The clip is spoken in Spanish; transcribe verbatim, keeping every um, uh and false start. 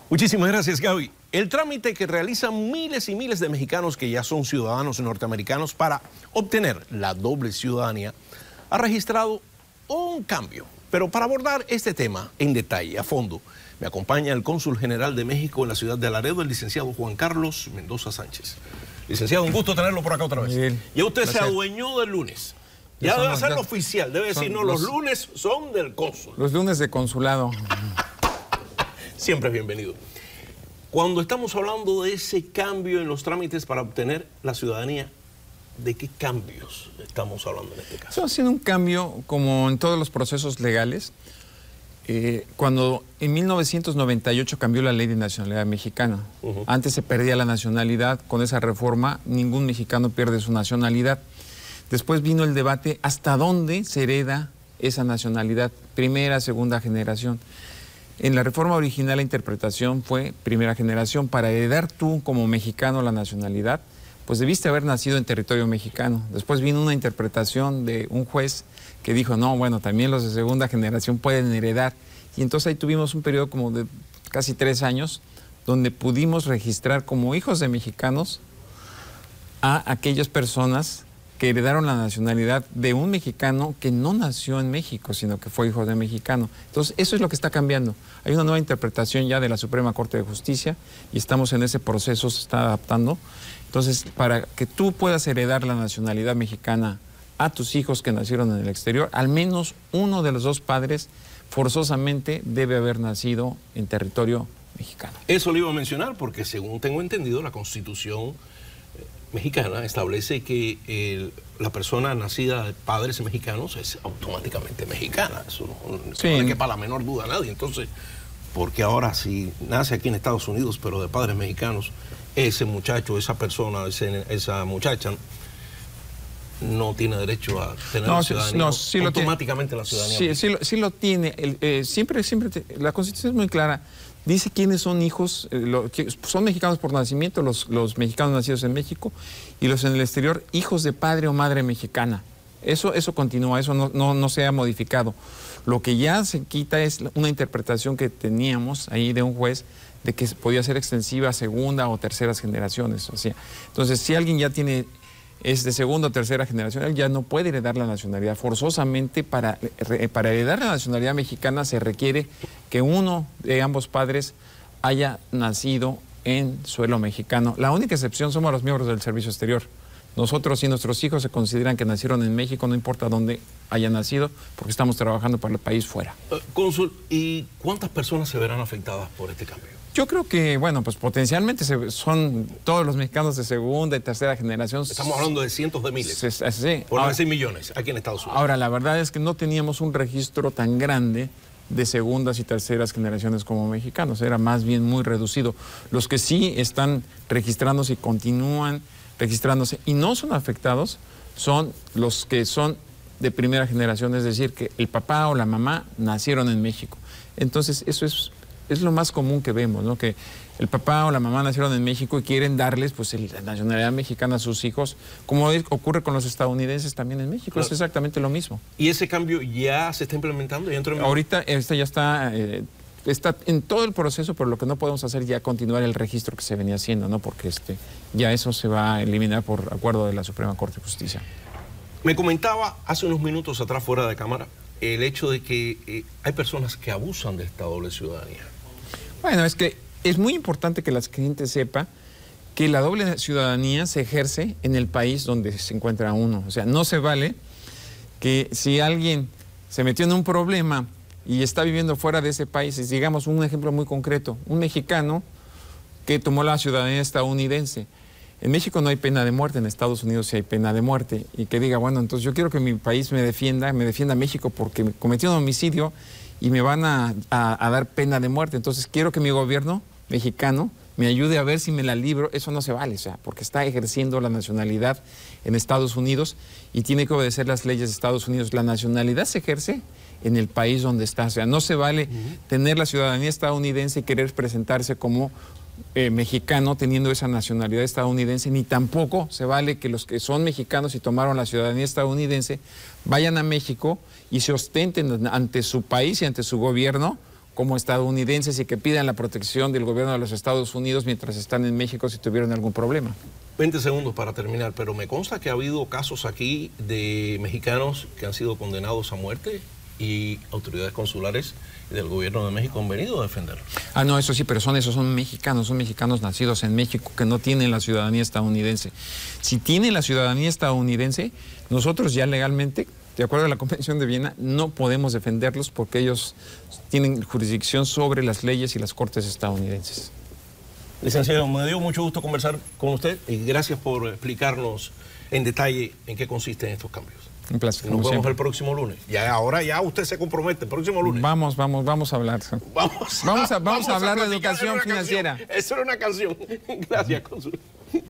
Muchísimas gracias, Gaby. El trámite que realizan miles y miles de mexicanos que ya son ciudadanos norteamericanos para obtener la doble ciudadanía ha registrado un cambio. Pero para abordar este tema en detalle, a fondo, me acompaña el cónsul general de México en la ciudad de Laredo, el licenciado Juan Carlos Mendoza Sánchez. Licenciado, un gusto tenerlo por acá otra vez. Bien, ya usted gracias. Se adueñó del lunes. Ya debe hacerlo ya, oficial, debe decir, no, los, los lunes son del cónsul. Los lunes de consulado. Siempre es bienvenido. Cuando estamos hablando de ese cambio en los trámites para obtener la ciudadanía, ¿de qué cambios estamos hablando en este caso? Eso ha sido un cambio, como en todos los procesos legales. Eh, cuando en mil novecientos noventa y ocho cambió la ley de nacionalidad mexicana. Uh-huh. Antes se perdía la nacionalidad. Con esa reforma, ningún mexicano pierde su nacionalidad. Después vino el debate hasta dónde se hereda esa nacionalidad, primera, segunda generación. En la reforma original la interpretación fue primera generación. Para heredar tú como mexicano la nacionalidad, pues debiste haber nacido en territorio mexicano. Después vino una interpretación de un juez que dijo, no, bueno, también los de segunda generación pueden heredar. Y entonces ahí tuvimos un periodo como de casi tres años donde pudimos registrar como hijos de mexicanos a aquellas personas que heredaron la nacionalidad de un mexicano que no nació en México, sino que fue hijo de mexicano. Entonces, eso es lo que está cambiando. Hay una nueva interpretación ya de la Suprema Corte de Justicia y estamos en ese proceso, se está adaptando. Entonces, para que tú puedas heredar la nacionalidad mexicana a tus hijos que nacieron en el exterior, al menos uno de los dos padres forzosamente debe haber nacido en territorio mexicano. Eso lo iba a mencionar porque, según tengo entendido, la Constitución mexicana establece que el, la persona nacida de padres mexicanos es automáticamente mexicana. Eso no, sí. No le quepa la menor duda a nadie. Entonces, ¿por qué ahora si nace aquí en Estados Unidos pero de padres mexicanos, ese muchacho, esa persona, ese, esa muchacha no tiene derecho a tener no, la ciudadanía? No, sí automáticamente lo tiene. la ciudadanía. Sí, sí, lo, sí lo tiene. El, eh, siempre, siempre, te, la Constitución es muy clara. Dice quiénes son hijos, eh, lo, que son mexicanos por nacimiento, los, los mexicanos nacidos en México, y los en el exterior, hijos de padre o madre mexicana. Eso, eso continúa, eso no, no, no se ha modificado. Lo que ya se quita es una interpretación que teníamos ahí de un juez de que podía ser extensiva a segunda o terceras generaciones. O sea, entonces, si alguien ya tiene es de segunda o tercera generación, él ya no puede heredar la nacionalidad. Forzosamente, para, para heredar la nacionalidad mexicana se requiere que uno de ambos padres haya nacido en suelo mexicano. La única excepción somos los miembros del servicio exterior. Nosotros y nuestros hijos se consideran que nacieron en México, no importa dónde hayan nacido, porque estamos trabajando para el país fuera. Uh, Cónsul, ¿y cuántas personas se verán afectadas por este cambio? Yo creo que, bueno, pues potencialmente se, son todos los mexicanos de segunda y tercera generación. Estamos hablando de cientos de miles. Sí, sí. Por ahora, seis millones aquí en Estados Unidos. Ahora, la verdad es que no teníamos un registro tan grande de segundas y terceras generaciones como mexicanos. Era más bien muy reducido. Los que sí están registrándose y continúan registrándose y no son afectados son los que son de primera generación, es decir, que el papá o la mamá nacieron en México. Entonces, eso es... es lo más común que vemos, ¿no? Que el papá o la mamá nacieron en México y quieren darles pues el, la nacionalidad mexicana a sus hijos, como ocurre con los estadounidenses también en México. Claro. Es exactamente lo mismo. ¿Y ese cambio ya se está implementando? ¿Ya entró en... Ahorita este ya está, eh, está en todo el proceso, pero lo que no podemos hacer ya es continuar el registro que se venía haciendo, ¿no? Porque este, ya eso se va a eliminar por acuerdo de la Suprema Corte de Justicia. Me comentaba hace unos minutos atrás, fuera de cámara, el hecho de que eh, hay personas que abusan de esta doble ciudadanía. Bueno, es que es muy importante que la gente sepa que la doble ciudadanía se ejerce en el país donde se encuentra uno. O sea, no se vale que si alguien se metió en un problema y está viviendo fuera de ese país, digamos un ejemplo muy concreto, un mexicano que tomó la ciudadanía estadounidense. En México no hay pena de muerte, en Estados Unidos sí hay pena de muerte. Y que diga, bueno, entonces yo quiero que mi país me defienda, me defienda México porque cometió un homicidio y me van a, a, a dar pena de muerte. Entonces quiero que mi gobierno mexicano me ayude a ver si me la libro. Eso no se vale, o sea, porque está ejerciendo la nacionalidad en Estados Unidos y tiene que obedecer las leyes de Estados Unidos. La nacionalidad se ejerce en el país donde está. O sea, no se vale uh-huh. tener la ciudadanía estadounidense y querer presentarse como eh, mexicano teniendo esa nacionalidad estadounidense, ni tampoco se vale que los que son mexicanos y tomaron la ciudadanía estadounidense vayan a México y se ostenten ante su país y ante su gobierno como estadounidenses y que pidan la protección del gobierno de los Estados Unidos mientras están en México si tuvieron algún problema. veinte segundos para terminar, pero me consta que ha habido casos aquí de mexicanos que han sido condenados a muerte y autoridades consulares del gobierno de México han venido a defenderlos. Ah, no, eso sí, pero son esos, son mexicanos, son mexicanos nacidos en México que no tienen la ciudadanía estadounidense. Si tienen la ciudadanía estadounidense, nosotros ya legalmente, de acuerdo a la Convención de Viena, no podemos defenderlos porque ellos tienen jurisdicción sobre las leyes y las cortes estadounidenses. Licenciado, me dio mucho gusto conversar con usted y gracias por explicarnos en detalle en qué consisten estos cambios. Un placer. Nos vemos siempre. el próximo lunes. Ya ahora ya usted se compromete, el próximo lunes. Vamos, vamos, vamos a hablar. Vamos, vamos a, vamos vamos a hablar a de educación financiera. Eso era una canción. Gracias, Consul.